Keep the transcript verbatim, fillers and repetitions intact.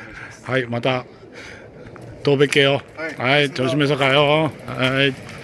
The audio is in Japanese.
はい、また当別系よ。はい、調子めさかよ。はい。